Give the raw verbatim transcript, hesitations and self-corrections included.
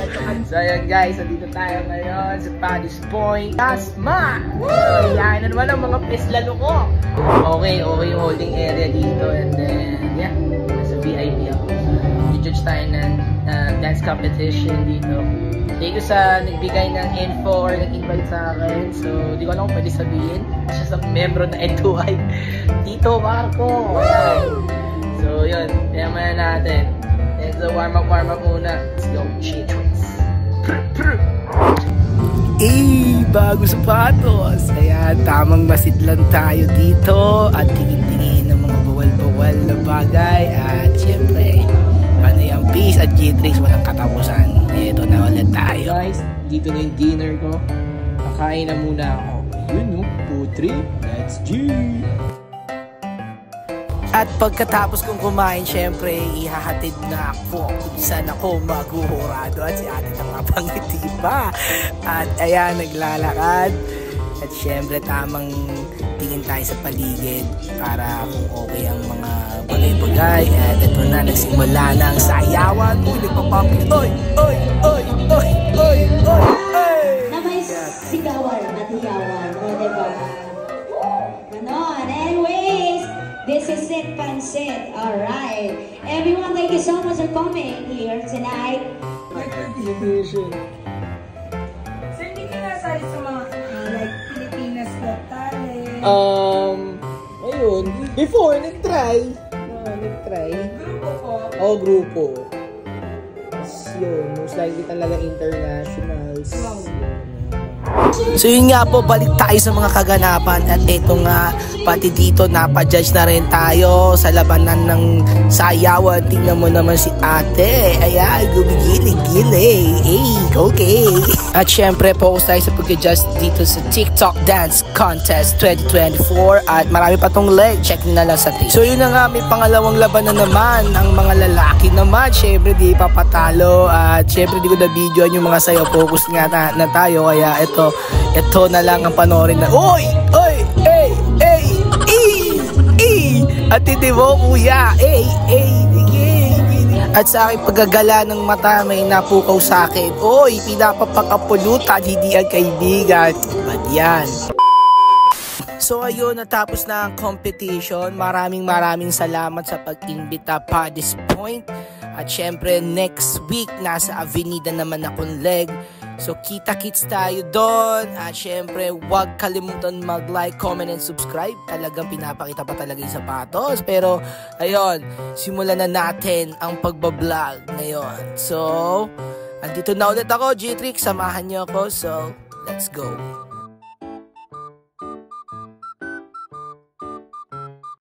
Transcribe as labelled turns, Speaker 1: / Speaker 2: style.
Speaker 1: So ayun guys, so dito tayo ngayon sa Paddy's Point Tasma! Yan na naman ang mga pislalo ko. Okay, okay yung holding area dito. And then, yeah, nasa V I P ako. I-judge tayo ng uh, dance competition dito. Thank you sa nagbigay ng info or nag-invite sa akin. So, di ko alam kung pwede sabihin. Siya sa membro na N two I. Tito Marco! Ayan. So, yun. Kaya muna natin. And so, warm up, warm up muna. Let's go. Cheetos. Eh, bago sapatos. Ayan, tamang masidlan tayo dito. At tingin-tingin ng mga bawal-bawal na bagay. At syempre, ano yung peace at G-Tricks walang katapusan. Ito na ulit tayo. Guys, dito na yung dinner ko. Kakain na muna ako. Yun no, two, three, let's G! At pagkatapos kong kumain, syempre, ihahatid na ako kung saan ako maghuhurado. At si ate nakapangiti pa. At ayan, naglalakad. At syempre, tamang tingin tayo sa paligid para kung okay ang mga bagay-bagay. At ito na, nagsimula na ang sayawan. Uy, nagpapapit. Oy, oy, oy, oy, oy, oy, oy.
Speaker 2: Na may sigawan at hiyawan. O, diba? Ganon. Anyways, this is it, Pansit. Alright. Everyone, thank you so much for coming here tonight.
Speaker 1: Recognition.
Speaker 3: So, hindi ka nasali sa mga uh, like Pilipinas Got Talent?
Speaker 1: Um, ayun. Before, nag-try. Oh, nag-try.
Speaker 3: Grupo ko?
Speaker 1: Oo, grupo. Tapos yun, most likely talaga internationals.
Speaker 3: Wow.
Speaker 1: So yun nga po, balik tayo sa mga kaganapan. At ito nga, pati dito napajudge na rin tayo sa labanan ng sayawan. Tingnan mo naman si ate. Ayan, gumigilig-gilig. Hey, okay. At syempre, focus tayo sa pag-adjust dito sa TikTok Dance Contest twenty twenty-four. At marami pa tong leg. Check nyo na lang sa TikTok. So yun na nga, may pangalawang labanan naman. Ang mga lalaki naman, syempre di papatalo. At syempre di ko na videoan yung mga sayo. Focus nga na, na tayo. Kaya ito, ito na lang ang panoorin na. Oy! Oy! Ey! Ey! E! E! At hindi mo, kuya! Ey! Ey! At sa aking paggagala ng mata, may napukaw sa akin. Oy! Pinapapakapulutan, hindi ang kaibigan. Ba't yan? So ayun, natapos na ang competition. Maraming maraming salamat sa pag-imbita pa this point. At syempre, next week, nasa Avenida naman akong leg. So kita-kits tayo doon. At syempre, huwag kalimutan mag-like, comment, and subscribe. Talagang pinapakita pa talaga yung sapatos. Pero, ayun, simulan na natin ang pagbablog ngayon. So, andito na ulit ako, G-Tricks. Samahan niyo ako. So, let's go.